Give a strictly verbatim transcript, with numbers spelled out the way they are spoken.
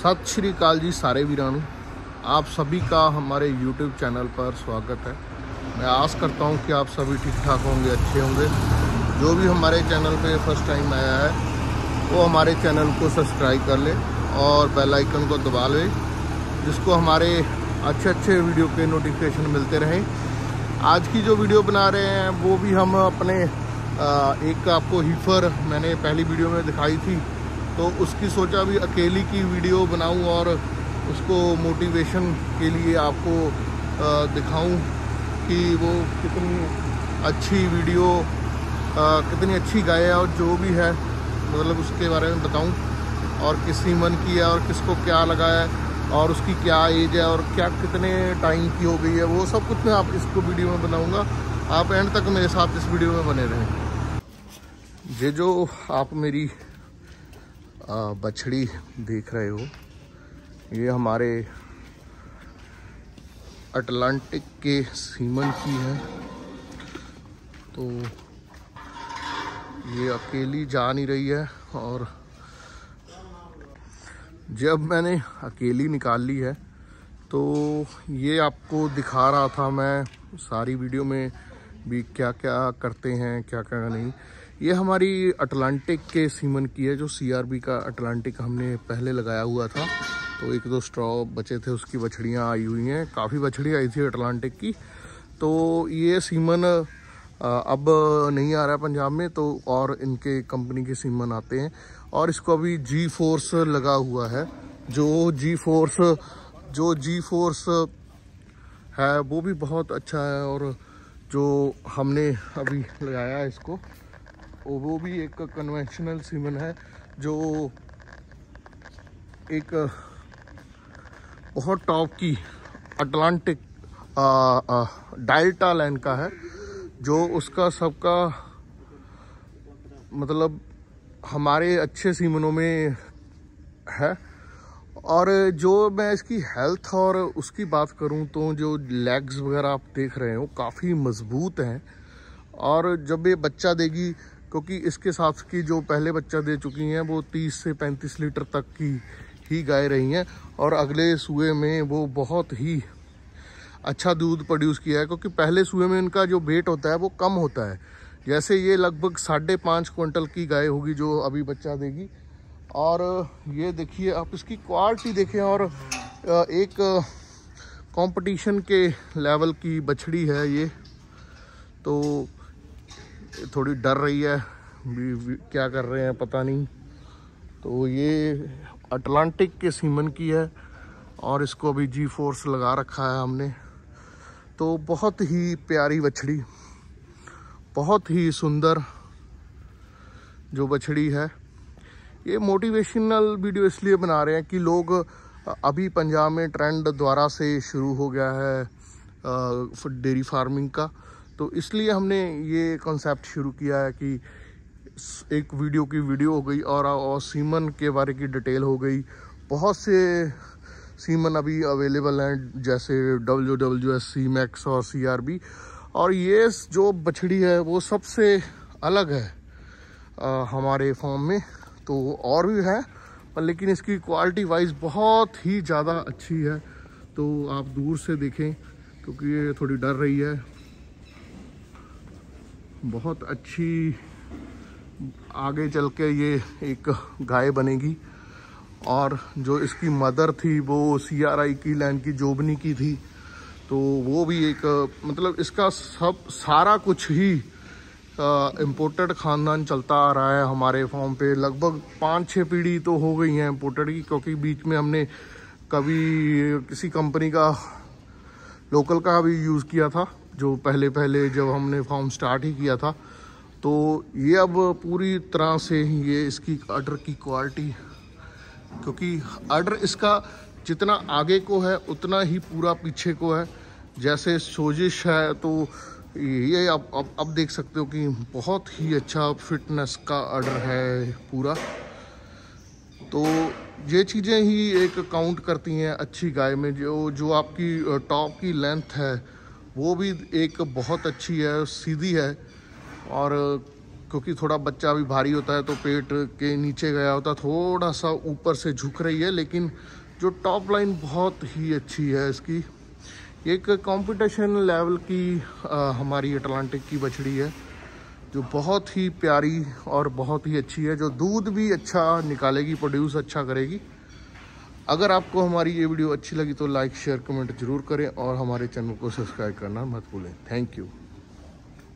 सत श्री अकाल जी सारे वीरानू, आप सभी का हमारे यूट्यूब चैनल पर स्वागत है। मैं आस करता हूं कि आप सभी ठीक ठाक होंगे, अच्छे होंगे। जो भी हमारे चैनल पे फर्स्ट टाइम आया है वो हमारे चैनल को सब्सक्राइब कर ले और बेल आइकन को दबा ले, जिसको हमारे अच्छे अच्छे वीडियो के नोटिफिकेशन मिलते रहें। आज की जो वीडियो बना रहे हैं वो भी हम अपने एक आपको हीफर मैंने पहली वीडियो में दिखाई थी, तो उसकी सोचा भी अकेली की वीडियो बनाऊं और उसको मोटिवेशन के लिए आपको दिखाऊं कि वो कितनी अच्छी वीडियो, कितनी अच्छी गाय है और जो भी है मतलब उसके बारे में बताऊं, और किस सीमन की है और किसको क्या लगा है और उसकी क्या एज है और क्या कितने टाइम की हो गई है, वो सब कुछ मैं आप इसको वीडियो में बनाऊंगा। आप एंड तक मेरे साथ इस वीडियो में बने रहें। ये जो आप मेरी बछड़ी देख रहे हो, ये हमारे अटलांटिक के सीमन की है। तो ये अकेली जा नहीं रही है, और जब मैंने अकेली निकाल ली है तो ये आपको दिखा रहा था मैं सारी वीडियो में भी क्या क्या करते हैं क्या क्या नहीं। ये हमारी अटलांटिक के सीमन की है, जो सीआरबी का अटलांटिक हमने पहले लगाया हुआ था। तो एक दो स्ट्रॉ बचे थे, उसकी बछड़ियाँ आई हुई हैं, काफ़ी बछड़ी आई थी अटलांटिक की। तो ये सीमन अब नहीं आ रहा है पंजाब में, तो और इनके कंपनी के सीमन आते हैं। और इसको अभी जी फोर्स लगा हुआ है, जो जी फोर्स जो जी फोर्स है वो भी बहुत अच्छा है। और जो हमने अभी लगाया है इसको, वो भी एक कन्वेंशनल सीमन है, जो एक बहुत टॉप की अटलांटिक डेल्टा लाइन का है, जो उसका सबका मतलब हमारे अच्छे सीमनों में है। और जो मैं इसकी हेल्थ और उसकी बात करूं तो जो लेग्स वगैरह आप देख रहे हो काफ़ी मजबूत हैं। और जब ये बच्चा देगी, क्योंकि इसके साथ की जो पहले बच्चा दे चुकी हैं वो तीस से पैंतीस लीटर तक की ही गाय रही हैं, और अगले सूए में वो बहुत ही अच्छा दूध प्रोड्यूस किया है, क्योंकि पहले सूए में इनका जो वेट होता है वो कम होता है। जैसे ये लगभग साढ़े पाँच क्विंटल की गाय होगी जो अभी बच्चा देगी। और ये देखिए आप इसकी क्वालिटी देखें, और एक कंपटीशन के लेवल की बछड़ी है ये। तो थोड़ी डर रही है, भी, भी, क्या कर रहे हैं पता नहीं। तो ये अटलांटिक के सीमन की है, और इसको अभी जी फोर्स लगा रखा है हमने। तो बहुत ही प्यारी बछड़ी, बहुत ही सुंदर जो बछड़ी है। ये मोटिवेशनल वीडियो इसलिए बना रहे हैं कि लोग, अभी पंजाब में ट्रेंड द्वारा से शुरू हो गया है डेयरी फार्मिंग का, तो इसलिए हमने ये कॉन्सेप्ट शुरू किया है कि एक वीडियो की वीडियो हो गई और, और सीमन के बारे की डिटेल हो गई। बहुत से सीमन अभी अवेलेबल हैं, जैसे W W S, C max और सी आर बी। और ये जो बछड़ी है वो सबसे अलग है आ, हमारे फार्म में। तो और भी है, पर लेकिन इसकी क्वालिटी वाइज बहुत ही ज़्यादा अच्छी है। तो आप दूर से देखें, क्योंकि ये थोड़ी डर रही है। बहुत अच्छी आगे चल के ये एक गाय बनेगी। और जो इसकी मदर थी वो सी आर आई की लाइन की जोबनी की थी, तो वो भी एक मतलब इसका सब सारा कुछ ही इम्पोर्टेड ख़ानदान चलता आ रहा है हमारे फार्म पे। लगभग पाँच छः पीढ़ी तो हो गई हैं इम्पोर्टेड की, क्योंकि बीच में हमने कभी किसी कंपनी का लोकल का भी यूज़ किया था, जो पहले पहले जब हमने फार्म स्टार्ट ही किया था। तो ये अब पूरी तरह से ये इसकी अडर की क्वालिटी, क्योंकि अडर इसका जितना आगे को है उतना ही पूरा पीछे को है। जैसे सोजिश है तो ये आप अब अब देख सकते हो कि बहुत ही अच्छा फिटनेस का अडर है पूरा। तो ये चीज़ें ही एक काउंट करती हैं अच्छी गाय में। जो जो आपकी टॉप की लेंथ है वो भी एक बहुत अच्छी है, सीधी है, और क्योंकि थोड़ा बच्चा अभी भारी होता है तो पेट के नीचे गया होता, थोड़ा सा ऊपर से झुक रही है, लेकिन जो टॉप लाइन बहुत ही अच्छी है इसकी। एक कंपटीशन लेवल की आ, हमारी अटलांटिक की बछड़ी है जो बहुत ही प्यारी और बहुत ही अच्छी है, जो दूध भी अच्छा निकालेगी, प्रोड्यूस अच्छा करेगी। अगर आपको हमारी ये वीडियो अच्छी लगी तो लाइक शेयर कमेंट जरूर करें और हमारे चैनल को सब्सक्राइब करना मत भूलें। Thank you.